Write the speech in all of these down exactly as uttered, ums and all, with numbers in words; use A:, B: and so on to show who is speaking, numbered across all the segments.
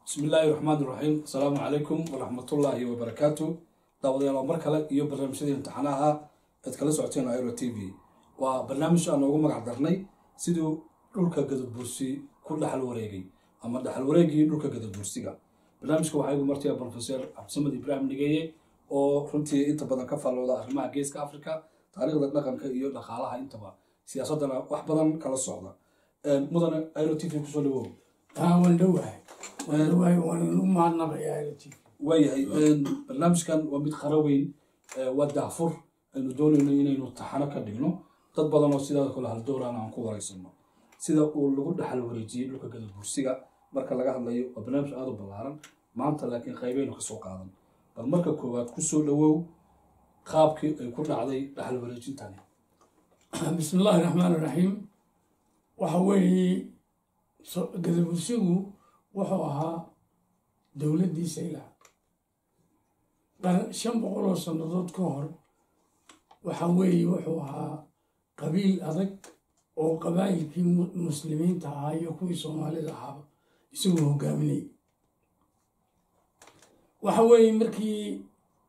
A: بسم الله الرحمن الرحيم. السلام عليكم ورحمة الله وبركاته. دعوة الله مركلة يو برنامج شديد امتحانها اتكلم ساعتين على ايرو تي في وبرنامج أنا أقوم قعدرني سيدو لولكا قد بورسي كل حل وريجي أما ده حل وريجي لولكا قد بورسيجا برنامج كوا حيقول مرتي بروفيسور عبد الصمد إبراهيم نجية أو رنتي أنت بدنا كفر لوضع مع جيس كأفريقيا تاريخ ذا نقم كيو دخلها أنت با سياستنا واحد بدن كلا الصعدة مدن ايرو تي في كسولو
B: ها وندوه وندوه ونما نبي عائلتي
A: وياي برنامج كان ومد خروين ودافور إنه دول إنه إنه نتحنا كدينه تطبق لنا سيدا كل هالدور أنا عنكو ورئيسنا سيدا أول لقول حل وريجي لو كجد برسيجا مركل لقى هذا يو برنامج هذا بالعرض ما أنت لكن خايبين وكسوق هذا المركل كوات كسول لو خاب كي يكون عليه حل وريجي تاني.
B: بسم الله الرحمن الرحيم. وحوي قد برسيجو وحوها دولة دي سيلة شن بقولوا صندوق كهر وحوي وحوها قبيل أذك أو قبائل في مسلمين تعاي وكوي صومالي ذهب يسووا قامني وحوي مركي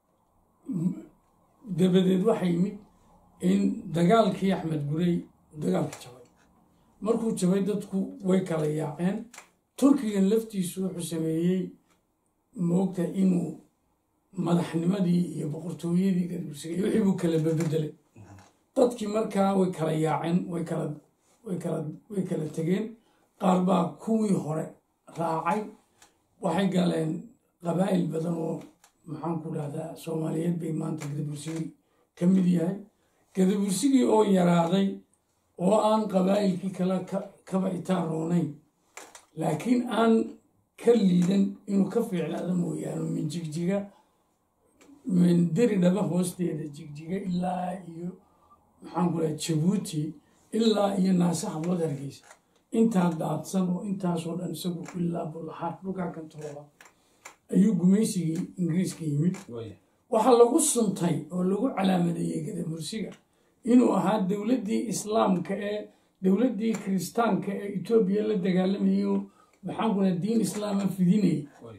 B: دبدد وحيمي إن دجال كي أحمد قري دجال كشوي مركو شوي دتكو ويكلا يعين تركيا لفتي سوح سميي موقتا إنه madaxnimadii iyo boqortooyadii gadbusiga wixii buu kala bebedelay dadkii markaa way kala yaaceen way kala way kala way kala tageen qaar baa kuwii hore raacay waxay galeen qabaa'il badan oo maxaan ku dhahdaa Soomaaliyeed bay maanta gadbusiga ka mid yahay gadbusigii oo yaraaday oo aan qabaa'ilkii kala kaba itaaroonay laakiin aan ka liidan inuu ka fiicnaado mooyaane min jigjiga من دري دبا هوستي جيجيجا إلا إيو محنقول جيبوتي إلا إيو ناس حبلو درجيس إنت هاد سبو إنت صور أنسبو إلا بالحرب لقى كنترولا أيو جميسي إنجليز كيمي وحلا قصن تاي ولقو علامة دي كده مرسيقة إنه هاد دولة دي إسلام كأ دولة دي كريستان كأ إثيوبيا اللي دجالم إيو محنقول الدين إسلام في دينه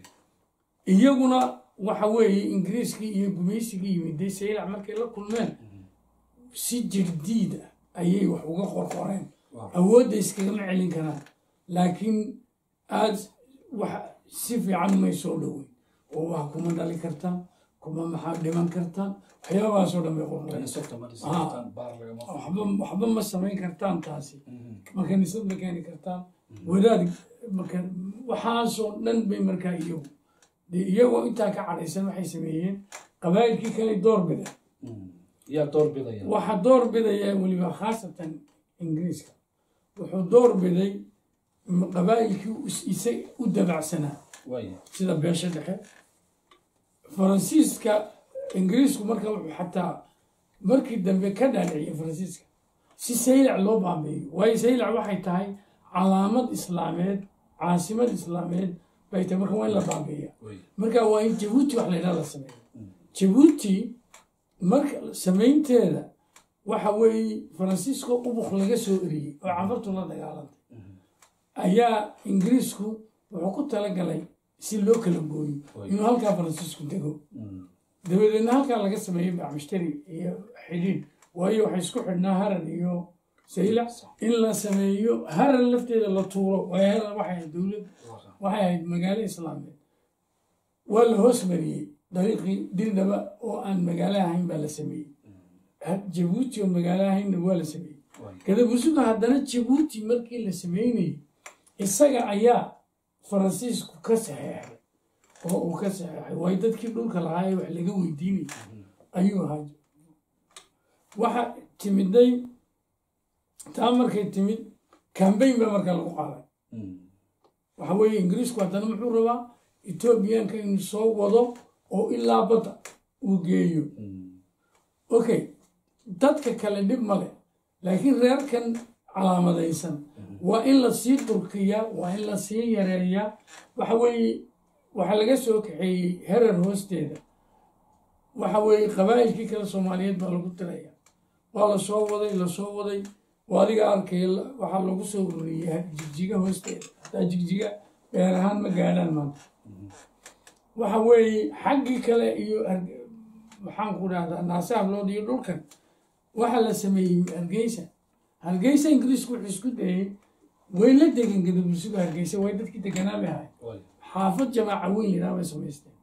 B: إيونا وحوي إنجليزي يجميسي يمدي سيل عمل كلا كل من سجل جديدة أيه وحوجا خرقان أود يسكلم علين كنا لكن أز وح سيف عن ما يسولوه هو كم دالي كرتان كم محب لمن كرتان حيا واسودا ما يقولون
A: أنا سويت ما كرتان بار
B: ما حب حب ما سمين كرتان تاسي ما كان يسوي مكان كرتان وذلك مكان وحاسو نن بمركايو iyagoo intaa ka cadhaysan waxay sameeyeen qabaa'ilkii kale door bida
A: yaa door bidaya
B: waxa door bidaya waliba khaasatan ingiriiska wuxuu door biday qabaa'ilkii isay u dabacsanaa sida beesha dhexe faransiiska ingiriisku marka wuxuu xataa markii dambe ka dhaadhiciyay faransiiska si saylac loo baabeeyo waayo saylac waxay tahay calaamad islaameed caasimad islaameed بيت مركب وين لطابية مركب وين جيبوتي وحنا لا سمين جيبوتي مركب سمين تلا وحوي فرانسيسكو أبوخ لقى سوري وعبرت الله دجالات أيا إنجليزكو وعقدت لقى لي سيلو كلامبوي إنه هالك فرانسيسكو تجو دبل إن هالك لقى سمين بعمشتري هي حديد وهي وحيسكو حنا هرن يو سيلا إلا سميو هرن لفتي للطورة وهي واحد دولة waxay magaalo islaameed waa la hoos mariyay dariiqii dirdaba oo aan magaalo ahayn baa la sameeyey jabuuti oo magaalo ahaynna waa la sameeyey kada busuga haddana jabuuti markii la sameynayay isaga ayaa faransiisku ka saxeexay oo uu ka saxeexay waayo dadkii dhulka lahaa ee wax laga weydiinayay ayuu ahaa waxa timiday taa markay timid kambayn baa markaa lagu qaaday وحوي إنجليز كواتنا محورة إثيوبيان كان يسوق وضو أو إلا بطا وجيو أوكي تذكر كلامي ماله لكن غير كان على مدى إنسان وإلا سي تركيا وإلا سي يريا وحوي وحلقة سوق حي هرر هوستيدا وحوي قبائل كي كلا صوماليات بالقطة ريا والله سوق وضي لا سوق وضي وهذه أركيل وحلقة سوق ريا جيجا هوستيدا جيجا beer ahaan ma gaadhaan maanta waxa weeye xaggii kale iyo maxaan ku dhahdaa naasaab lood iyo dhulkan waxaa la sameeyey hargeysa hargeysa ingiriisku wuxuu isku dayey way la degan gadabursiga hargeysa way dadkii deganaa bay ahay xaafad jamaaca weyn yidhaha bay samaysteen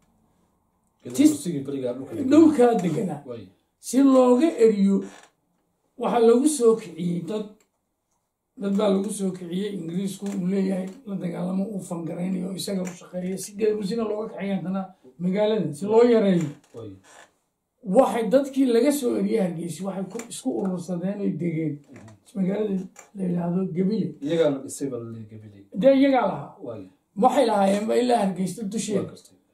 B: dhulkaa deganaa si looga eriyo waxaa lagu soo kiciyey dad dad baa lagu soo kiciyey ingiriisku uu leeyahay la dagaalamo uu fangaraynayo isaga u shaqeeya si gadabursina looga kaxeeya haddana magaalada si loo yareeyo waxay dadkii laga soo eriyey hargeysi waxay isku urursadeen oy degeen magaalada la yidhaahdo gabile dee iyagaa lahaa waxay lahaayeenba ilaa hargeysta dusheeda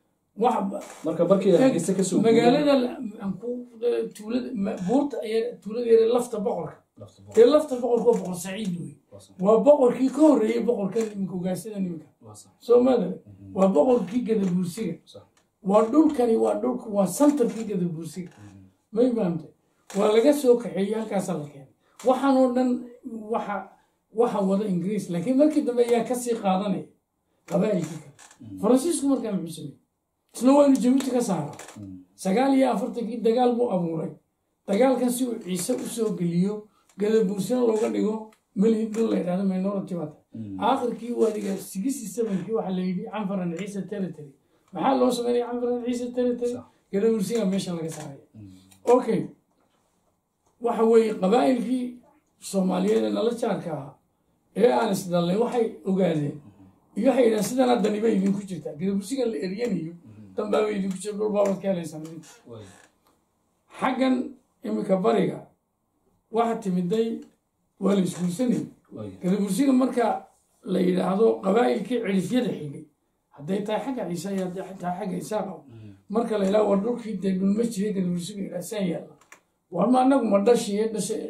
B: magaalada tuulada buurta tuulada yare lafta boqorka dee lafta boqorka waa boqor saciid wey waa boqorkii ka horreeyey boqorka iminka ugaasada niminka soo maadare waa boqorkii gadabuursiga waa dhulkani waa dhulka waa santarkii gadabuursiga may fahamtay waa laga soo kaxeeyey halkaasaa la keenay waxaan oo dhan waxa waxa wada ingiriis laakiin markii dambe ayaa kasii qaadanaya qabaa'ilkii kale faransiisku markaa muxuu sameeyey isna waa inuu jabuuti ka saara sagaal iyo afartankii dagaal buu abuuray dagaalkan si uu ciise usoo geliyo gadabuursina looga dhigo melihid dhul la yidhahdo minority wata aakhirkii waadiga sixty sevenkii waxaa la yidhi canfaran ciise territory maxaa loo sameynaya canfaran ciise territory gadabuursiga meesha laga saaraya okay waxa weeye qabaa'ilkii soomaaliyeed ee nala jaarka ahaa ee aan isdallay waxay ogaadeen iyo waxay yidhahan sidan haddani bay idinku jirtaa gadabuursigan la eryanayo danbaaba idinku jira dhul baabad ka helaysan xaggan iminka bariga waxa timiday waa la isguursanay gadabuursiga marka la yidhaahdo qabaa'ilkii cilifyada xigay hadday tahay xagga ciise iyo hadday tahay xagga isaaqa marka la yidhaha war dhulkii dee dhulma jiray gadabuursiga yidhaha saan yaalla warma anagu ma dhashiye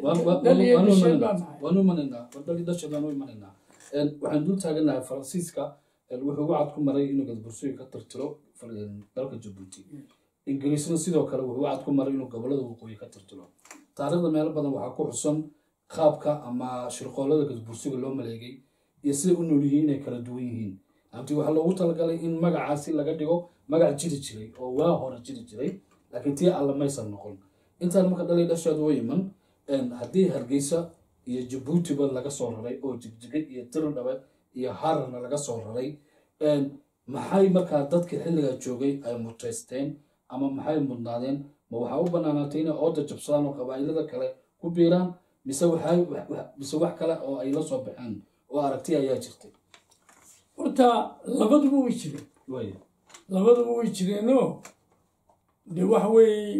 A: waxaan dul taaganahay faransiiska wuxuu wacad ku maray inuu gadabursiga ka tirtiro dalka jabuuti ingiriisna sidoo kale wuxuu wacad ku maray inuu gobolada waqooyi ka tirtiro taariikhda meelo badan waxaa ku xusan qaabka ama shirqoolada gadabursiga loo maleegay iyo siday u nool yihiin inay kala duwan yihiin abti waxaa loogu talagalay in magacaasi laga dhigo magac jiri jiray oo waa hore jiri jiray laakiin tii alla maysan noqon intaan marka dhalay dhashaad way iman haddii hargeysa iyo jabuutiba laga soo raray oo jigjigay iyo tirdhabe iyo hararna laga soo raray maxay markaa dadkii xilligaa joogay ay mutaysteen ama maxay mudnaadeen ma waxaa u banaanaatay inay ooda jabsadaan oo qabaa'ilada kale ku biiraan mise waxay mise wax kale oo ay la soo baxeen oo aragti ayaa jirtay
B: horta labaduba way jireen labaduba way jireenoo dee waxa weeye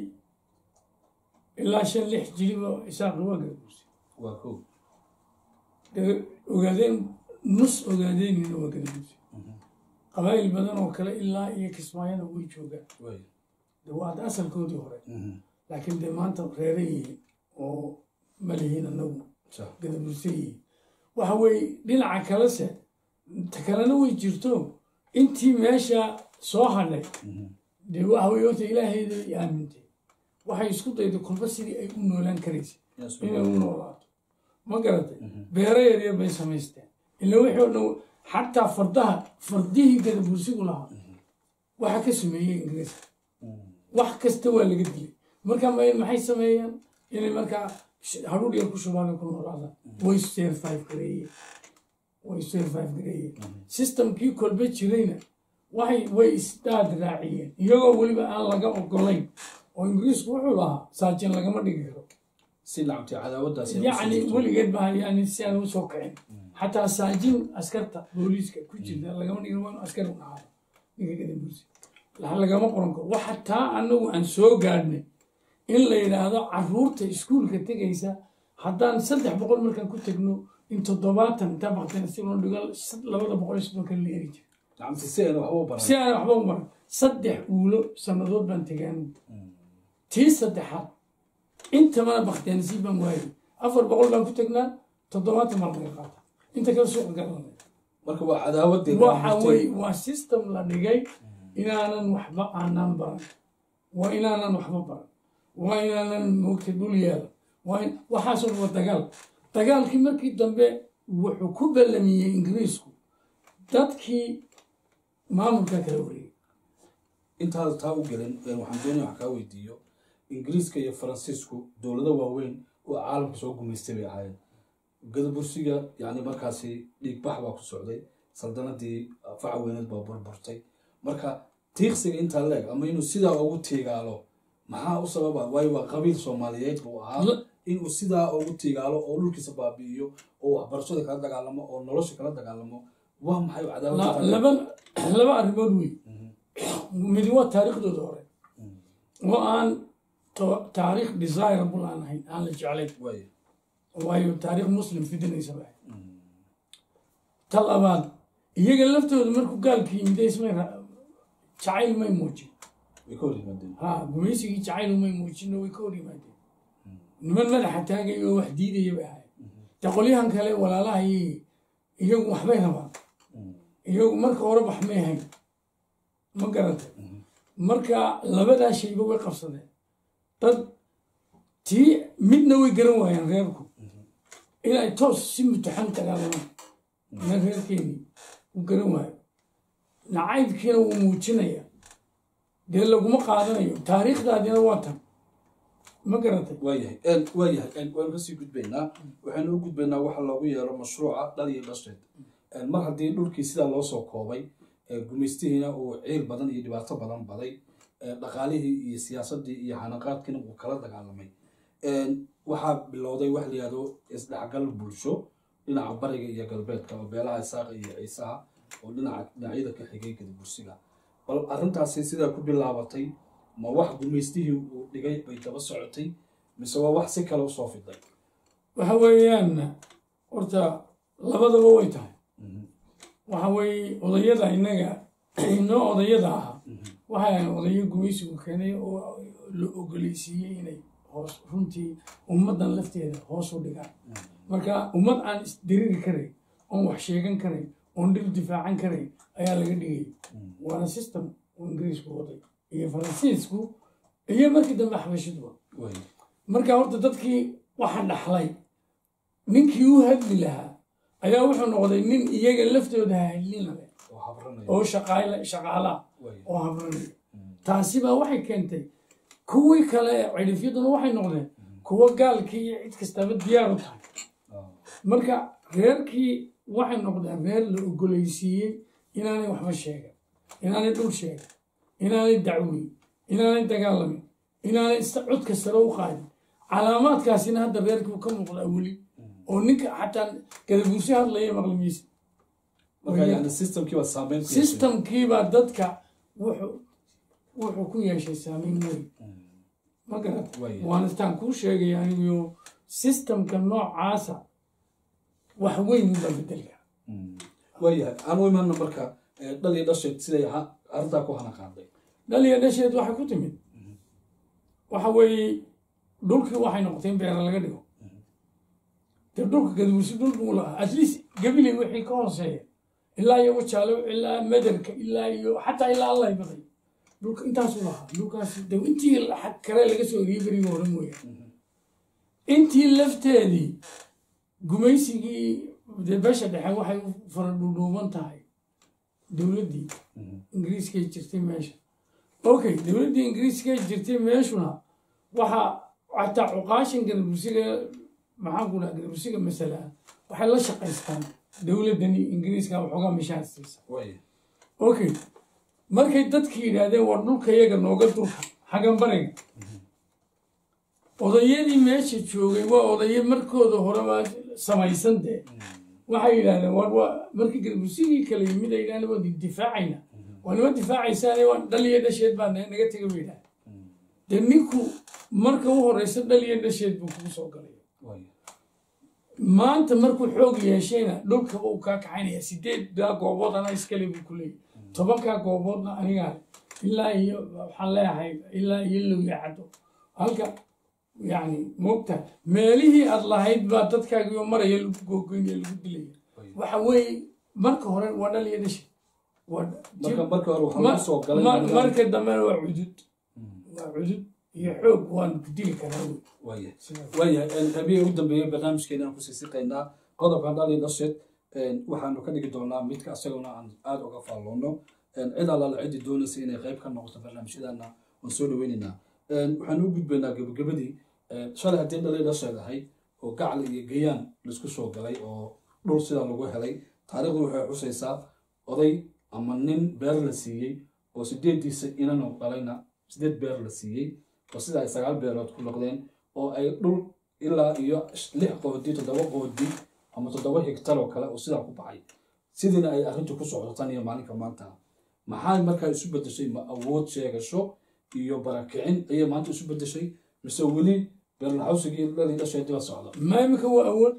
B: ilaa shan lix jiriba isaaqi waa gadabuursi
A: waa ko
B: dee ogaadeen nus ogaadeynina waa gadabuursi qabaa'il badan oo kale ilaa iyo kismaayana way joogaan de waad asalkoodii hore laakiin dee maanta reera yihiin oo ma lihiin anagu gadabuursi yihiin waxa weeye dhinaca kalese ta kalena way jirto intii meesha soo hadhay dee waxa weye horta ilaahayda i aamintay waxay isku dayday kolba sidii ay u noolaan karaysa inay u noolaato ma garatay beero yaryar bay samaysteen ila wixii o dhan xataa fardaha fardihii gadabuursigu lahaa waxa ka sameeyey ingiriiska wax kasta waa laga dilay marka maxay sameeyeen inay markaa hadhuudh yar ku shubaan ku noolaadaan way survive gareeyeen way survive gareeyeen systemkii kolba jirayna waxay way isdaad raaciyeen iyagoo weliba aan laga ogolayn oo ingiriisku wuxuu lahaa saajin lagama dhigi karo
A: si lacabti cadaawadaas
B: yacni weligeed baa yani si aan u soo kicin xataa saajin askarta booliiska ku jirta lagama dhigin waa inu askari u dhacaado ninka gadabuursi lagama qoran karo wax xataa anagu aan soo gaadhnay in la yidhaahdo caruurta iskuulka tegaysa haddaan saddex boqol markaan ku tegno in toddobaatan intaa baqteen si loo dhigo labada boqol iyo soddon kale la eri jira
A: si aan waxba u baran
B: si aan waxba u baran saddex uulo sannadood baan tegaan tii saddexaad intamana bakteen si baan waayay afar boqol baan ku tegnaa toddobaatan baan laga qaata inta kale suuqa galanay
A: marka waa cadaawadii
B: waxa wey waa system la dhigay inaanan waxba aanaan baran waa inaanan waxba baran waa inaanan moogta dhul yeelan waa in waxaasoo dhan waa dagaal dagaalkii markii dambe wuxuu ku ballamiyey ingiriisku dadkii maamulka kala wareegay
A: intaada taa u gelin waxaan doonaya wax kaa weydiiyo ingiriiska iyo faransiisku dowlado waaweyn oo caalamka soo gumaystay bay ahaayeen gadabursiga yani markaasi dhiigbax baa ku socday saldanadii faca weyneed baa burburtay marka tiiqsiga intaa leeg ama inuu sidaa ugu tiigaalo maxaa u sababa waayo waa qabiil soomaaliyeed buu ahaa inuu sidaa ugu tiigaalo oo dhulkiisa baabi'iyo oo waxbarashada kala dagaalamo oo nolosha kala dagaalamo waa maxay cadaawad
B: laba laba arrimood wey mid waa taariikhdooda hore oo aan taariikh desirable aan ahayn aan la jeclayn waayo taariikh muslim fidinaysa baa ta labaad iyaga laftooda markuu gaalka yimid ismay jacayl may muujin ha gumaysigii jacayl may muujino way ka hor yimaadeen niman madaxa taagay oo wax diidaya bay ahayd de qolyahan kale walaalaha iyagu waxbay rabaan iyagu marka hore wax may hayn ma garatay marka labadaa shayba way qabsadeen dad tii midna way garan waayaan reerku inay toos si mutaxan dagaalamaan na reerkeedii u garan waayo nacaybkiina wuu muujinaya dee laguma qaadanayo taariikhdaadina waa tan ma garatay
A: waayahay waayahay waanu kasii gudbaynaa waxaynu u gudbaynaa waxa loogu yeero mashruuca dhal iyo dhasheed mar haddii dhulkii sidaa loo soo koobay gumaystihiina uu ciil badan iyo dhibaato badan baday dhaqaalihii iyo siyaasadii iyo xanaqaadkiina uu kala dagaalamay waxaa bilowday wax la yihahdo isdhexgal bulsho dhinaca bariga iyo galbeedka oo beelaha isaaqa iyo ciisaha oo dhinaca dhinacyada ka xigay gadabursiga bal arrintaasi sidaa ku bilaabatay ma wax gumaystihii uu dhigay bay daba socotay mise waa wax si kale usoo fiday
B: waxa weeyaan horta labadaba way tahay waxa weeye odayada innaga inoo odayada aha waxaa odayo gumaysigu keenay oo la ogoleysiiyey inay hoos runtii ummaddan lafteeda hoos u dhigaan marka ummad aan isdiriri karayn oon wax sheegan karayn oon dhir difaacan karayn ayaa laga dhigay waana system oo ingiriisku waday iyo faransiisku iyo markii dambe xabashiduba marka horta dadkii waxa dhaxlay ninkii u hadli lahaa ayaa wuxuu noqday nin iyaga laftooda hadlina leh oo shaqaalaa oo habranaya taasi baa waxay keentay kuwii kale cidhifyaduna waxay noqdeen kuwo gaalkii iyo cid kastaba diyaar u tahay marka reerkii waxay noqdeen reer la ogoleysiiyey inaanay waxba sheegan inaanay dhul sheegan inaanay dacweyn inaanay dagaalamin inaanay codka sare u qaadin calaamaadkaasina hadda reerkiibu ka muuqdaa weli oo ninka xataa gadabuursi hadlaya maqlimiisa systemkiibaa dadka wuxuu ku yeeshay saameyn weyn ma garat waana istaan kuu sheegaya anigu systemka noocaasa wax weyn ubaa bedelka
A: waayahay aan u imaana marka dhal iyo dhasheed siday arrintaa ku hana qaaday
B: dhal iyo dhasheed waxay ku timid waxa weeye dhulkii waxay noqoteen beera laga dhigo dee dhulka gadabuursi dhul buu lahaa at least gabiley wixii ka hooseeya ilaa iyo wajaalo ilaa madarka ilaa iyo xataa ilaa allay baday dhulka intaasuu lahaa dhulkaasi de intii kale laga soo eriyey berigii hore mooyaan intii lafteedii gumaysigii dee beesha dhexe waxay u fara dhuudhuuban tahay dowladdii ingiriiskay jirtay meesha okay dowladdii ingiriiskay jirtay meeshuna waxaa xataa cuqaashan gadabursiga maxaan ku dhaha gadabursiga masala waxay la shaqaystaan dowladdani ingiriiska waxoogaa mishaar siisa okay markay dadki yidhaahdeen war dhulka iyaga nooga durka xaggan bariga odayadii meesha joogay waa odayo markooda horeba samaysan dee waxay yidhahdeen war waa markii gadabursigii kale yimid ay yidhahdeen waan difaacayna waa nima difaacaysaane waan dhal iyo dhasheed baa naga tega ba yidhahda dee ninku marka u horeysa dhal iyo dhasheed buu kugu soo galay maanta markuu xoog yeeshayna dhulkaba uu kaa kaxaynaya sideeddaa goobood anaa iskale buu ku leeyahy tobankaa gooboodna anigaa ilaa iyo waxaan leeyahay ilaa iyo lowya caddo halka yani moogta meelihii aad lahayd baa dadkaagiyo maraya lagu googoynaya lagu dilaya waxa weeye marka hore waa dhal iyo dhashay marka dambena waa cudud waa cudud iyo xoog waan ku dili karaa
A: waayahay habiyey u dambeeyey barnaamijkeena aan kusii siqaynaa qodobkan dhal iyo dhasheed waxaanu ka dhigi doonaa midka isaguna aan aada uga faalloono cid alla la cidi doonaysa inay qayb ka noqoto barnaamijyadana waan soo dhaweynaynaa waxaan u gudbaynaa gabagabadii shalay haddii dhalay dhasheedahay oo gacal iyo gayaan laisku soo galay oo dhul sidaa lagu helay taariikhdu waxay xusaysaa oday ama nin beer la siiyey oo sideediisa inanoo dhalayna sideed beer la siiyey oo sida ay sagaal beerood ku noqdeen oo ay dhul ilaa iyo lix qoodi toddoba qoodi ama toddoba hektar oo kale oo sidaa ku baxay sidiina ay arrintu ku socotaan iyo maalinka maanta maxay markaa isu bedeshay ma awood sheegasho iyo barakicin ayay maanta isu bedeshay mise weli beerlaxawsigii dhalay dhashay dib socda
B: ma imika waa awood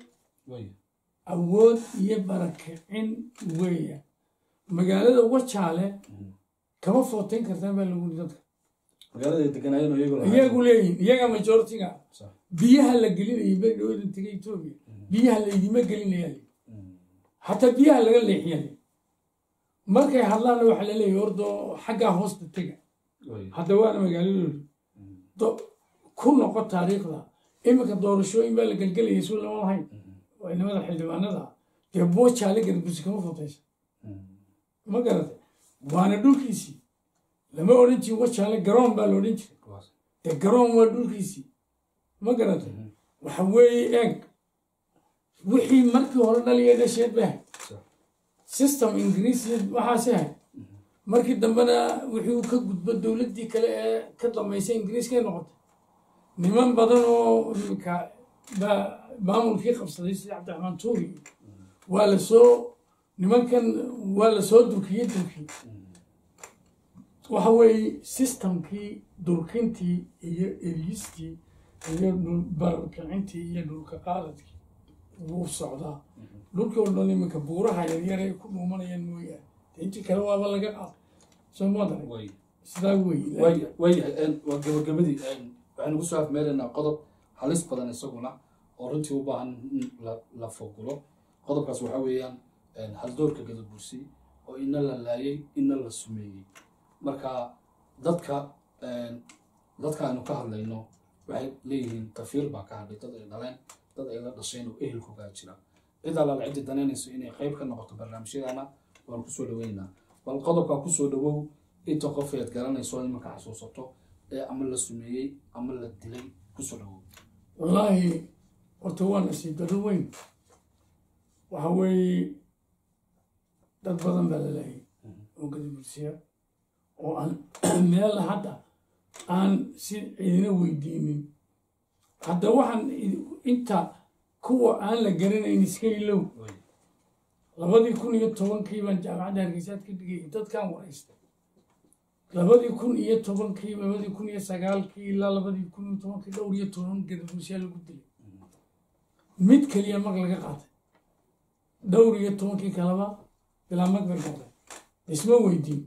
B: awood iyo barakicin weeya magaalada Wajaale kama footeen kartaa baa lagu dadka
A: magaalada deganayeen iyagu
B: iyagu leeyihiin iyaga majority-ga biyaha la gelinayay bari dhawada tagay Itoobiya biyaha la idima gelinayay hatta biyaha laga leexiyay markay hadlaan waxa la leeyahay ordo xagga hoosta taga hadda waa magaalada do ku noqo taariikhda imika doorashooyin baa la galgalayay soo lama lahayn waa inamada xildhibaanada dee Wajaale garbusi kama footaysa ma garata waana dhulkiisii lama odhan jirin Wajaale garoon baa la odhan jiray dee garoon waa dhulkiisii ma garata waxa weeye eeg wixii markii hore dhaliya dhasheed baa system ingiriisi waxaase ahayd markii dambena wixii ka gudbo dowladdii kale ee ka dambaysay ingiriiskay noqotay niman badan oo imika baa maamulkii qabsaday sida Cabdiraxmaan Tuuri waa la soo nimankan waa la soo durkiyey durkiyey waxa weeye systemkii durkintii iyo eryistii iyo barkicintii iyo dhulka qaaladkii wuu socdaa dhulkii oo dhan iminka buuraha yaryar ay ku dhuumanayaan mooyaane intii kale waaba laga qaado soo moodan sidaa wey
A: waa gabagabadii waxaan ugu soo afmeelaynaa qodob halis badan isaguna oo runtii u baahan in la fogulo qodobkaas waxaa weeyaan haldoorka gadabuursi oo ina la laayay ina la sumeeyey marka dadka dadka aanu ka hadlayno waxay leeyihiin tafiir baa ka hadhay dad ay dhaleen dad ay la dhasheen oo ehelkoogaa jira cid alla la cidi danaynayso inay qayb ka noqoto barnaamijyadana waan kusoo dhaweynaynaa bal qodobkaa kusoo dhawow inta qof eed garanayso imanka xasuusato ee ama la sumeeyey ama la dilay kusoo dhawow
B: wallaahi horta waa nasiib darro weyn waxa weeye dad badan baa la laayay oo gadabursiya oo aan meel hadda aan si cidina weydiinin hadda waxaan inta kuwa aan la garanayn iska ilow labadii kun iyo tobankii baan jaamacadda Hargeysa ka dhigay dadkan wareystay labadii kun iyo tobankii labadii kun iyo sagaalkii ilaa labadii kun iyo tobankii dhowr iyo toban gadabursiya lagu dilay mid kaliya mag laga qaatay dhowr iyo tobankii kalaba bilaa mag bay noqday isma weydiin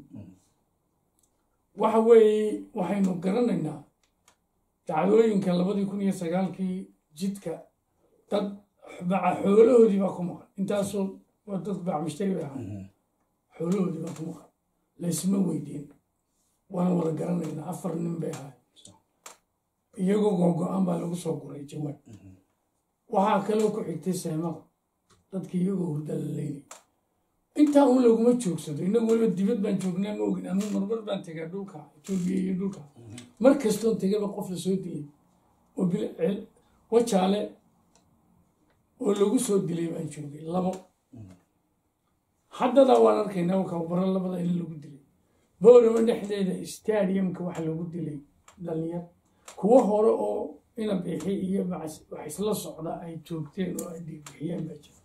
B: waxa weeye waxaynu garanaynaa dacdooyinka labadii kun iyo sagaalkii jidka dad baca xoolahoodii baa ku maqan intaasoo waa dad bac mushtari bay ahaa xoolahoodii baa ku maqan laysma weydiin waana wada garanaynaa afar nin bay ahay iyagoo googo-aan baa lagu soo guray jawaab waxaa kaloo ku xigtay seemada dadkii iyagoo hurda la leynay intaa un laguma joogsado inagu waliba dibad baan joognaa ma ogin anuu marmar baan tegaa dhulka Itoobiya iyo dhulka mar kastoon tegaba qof la soo dilay oo Wajaale oo lagu soo dilay baan joogay labo haddada waan arkaynaa waka baro labada in lagu dilay boorama dhexdeeda stadiumka waxa lagu dilay dhalinyar kuwa hore oo ina bixi iyo wax isla socda ay joogteen oo ay bixiyeen baa jira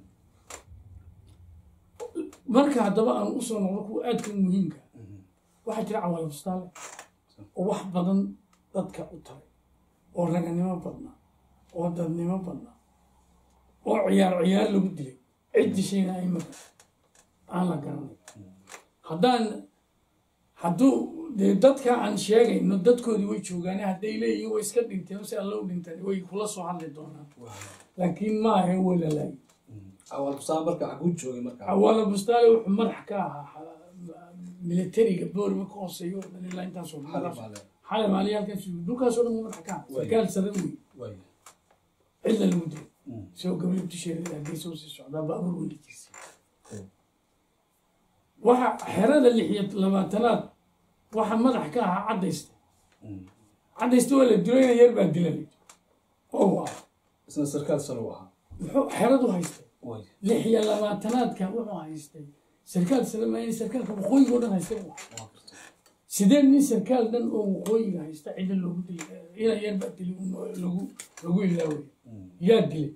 B: marka haddaba aan u soo noqdo kuwa aadka muhiimka waxaa jira cawaal bustaale oo wax badan dadka u taray oo raganimo badna oo dadnimo badna oo ciyaar ciyaar lagu dilay cid shayna ay marka aan la garanay haddaan hadduu dee dadka aan sheegayno dadkoodii way joogaan hadday leeyihiin way iska dhinteen si alla u dhinteen way kula soo hadli doonaan laakiin ma ahe walalaay
A: cawaal bustaale marka xaguu joogay marka
B: cawaal bustaale wuxuu madax ka ahaa militariga boorma ka hooseeyo dhan ilaa intaasoo xalay maaliya halkaas dhulkaasoo dhan madax ka ahaa gaal sare wey cidla lagu dilay soo gabadh tisheeda Hargeysa u sii socdaa baabuur weli jirsi waxa xerada lix iyo labaatanaad waxa madax ka ahaa cadayste cadayste waa la dilayna yar baa dilay oo waa
A: isna sarkaal sare u ahaa
B: wuxuu xeradu haystay
A: way
B: lix iyo labaatanaadka wuxuu haystay sarkaal sare ma inay sarkaalka waqooyiga oo dhan haystay sideen nin sarkaal dhan oo waqooyiga haysta cida loogu dilay ina yar baa dilay lagu lagu ilaaway yaa dilay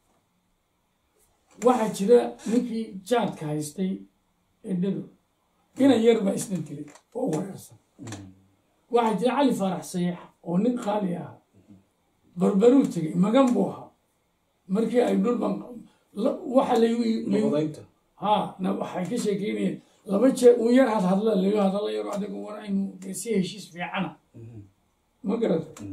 B: waxaa jira ninkii jaadka haystay edhado ina yar baa isna dilay oo wareersan waxaa jira cali faarax sayax oo nin qaali ah barbaruu tegay magan buu ahaa markii ay dhulban waxa
A: nabadaynta
B: ha na waxay ka sheekeynayeen laba jeer uu yar had hadla laga hadala yar adiga war aynu si heshiis fiicana ma garata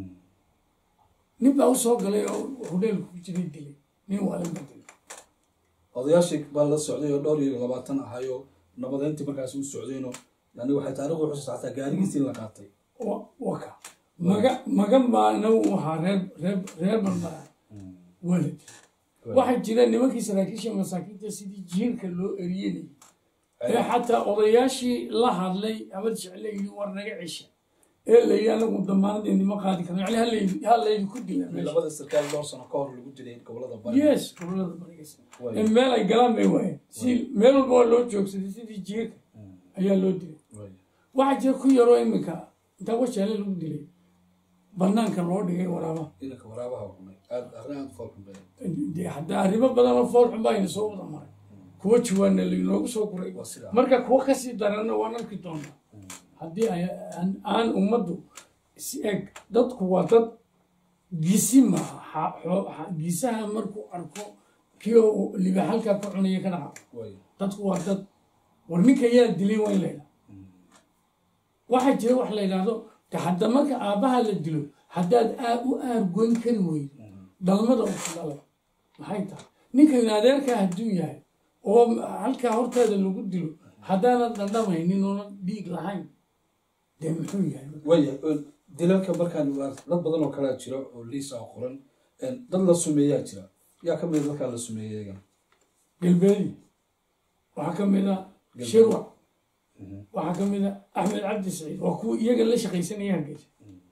B: nin baa u soo galay oo hudheelku ku jiray dilay nin waa la dilay
A: odayaashii baa la socday oo dhowr iyo labaatan ahayo nabadayntii markaas u socdayno yani waxay taariikhdu xusuusta xataa gaarigiisii la qaatay
B: waka maga magan baana uu ahaa reer reer reer barbara walad waxaa jira nimankii saraakiisha masaakiinta sidii jiirka loo eriyenayay ee xataa odayaashii la hadlay abad jeclay yidhi war naga cesha ee la yidhi anagu damaanadeeni ma qaadi karno yani halaydi halaydi ku dila
A: labada sarkaal dhowr sano ka hor lagu dilay gobolada bari
B: yes gobolada barigas in meel ay galaan bay waayeen si meel walba waa loo joogsaday sidii jiirka ayaa loo dilay waxaa jira ku yaroo iminka intaa wajaale lagu dilay banaanka loo dhigay waraabaha
A: idanka waraabaha xumay aad arrin aad fool xun badan
B: dee hadda arrimo badan oo fool xun baa ina soo wada maray kuwa jiwaana lainoogu soo guray marka kuwa kasii daranna waan arki doonaa haddii aan ummaddu is eg dadku waa dad gisi maaha gisaha markuu arko kii oo liba halkaa ka cunaya ka dhaca dadku waa dad war ninka yaa dilay waa in la ydhaa waxaa jira wax la yidhaahdo hadda marka aabbaha la dilo haddaad u aargoyn kari weydo dhalmada u ku dhalay maxay tahay ninkan adeerkaa hadduu yahay oo halkaa hortaada lagu dilo haddaanan dhandhamaynin oona dhiig lahayn dee muxuu yahay
A: waya dilalka markaan dad badan oo kalea jira oo liisa oo qoran dad la sumeeyaa jira yaa ka mida dadkaa la sumeeyey iyagan
B: galbeedi waxaa ka mid a shirwac waxaa ka mid a axmed cabdi saciid waa kuwa iyaga la shaqaysanaya hargeysa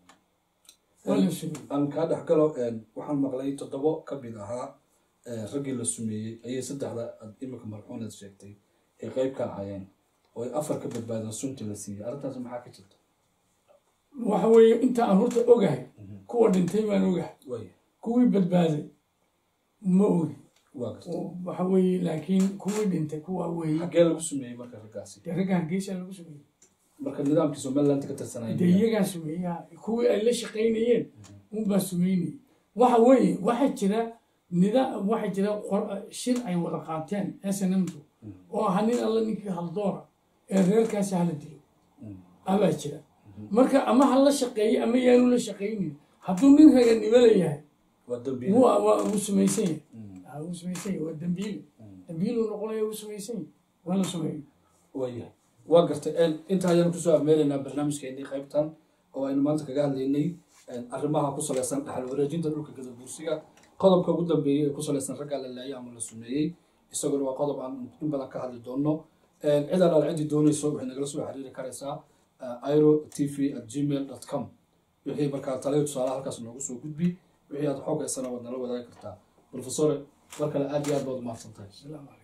B: waa la sumeeyey
A: aan kaa dhex galo waxaan maqlay toddobo ka mid ahaa raggii la sumeeyey ayay saddexda imika marxuuneed sheegtay ay qeyb ka ahaayeen oo ay afar ka badbaadeen sunta la siiyey arrintaas maxaa ka jirta
B: waxa weeye inta aan horta ogahay kuwa dhintay baan ogahay kuwii badbaaday ma ogi waxa weeye laakiin kuwii dhintay kuwa weeye
A: xaggee lagu sumeeyey marka raggaasi
B: dee ragga hargeysa lagu sumeeyey
A: marka nidaamkii somaliland ka tirsanaya
B: dee iyagaa sumeeyaa kuwii ay la shaqaynayeen unbaa sumeynayay waxa weeye waxaa jira nidaam waxaa jira shir ay wada qaateen s n m tu oo ahaa nin alla ninkii haldoora ee reerkaasi hala dilo abaa jira marka ama ha la shaqeeyey ama yaanu la shaqaynin hadduu nin raganimo leeyahay wuu sumaysan yahay wuu sumaysan yahay waa dambiile dambiiluu noqonaya wuu sumaysan yahay waa la sumeeyo
A: wayahay waa gartay intaa ayaanu kusoo ameelaynaa barnaamijkeennii qaybtan oo aynu maanta kaga hadlaynay arrimaha ku salaysan dhaxal wareejinta dhulka gadabuursiga qodobka ugu dambeeyey ee ku salaysan raggaa la laayay ama la sumeeyey isaguna waa qodob aan in badan ka hadli doono cid alaal ciddii doonayso waxay nagala soo xiriiri karaysaa airo t v at gmail dot com wixii markaa taliyo tusaalaha halkaas noogu soo gudbi wixii aad xoog haysana waad nala wadaagi kartaa professore mar kale aad iyo aad baad umahadsantahay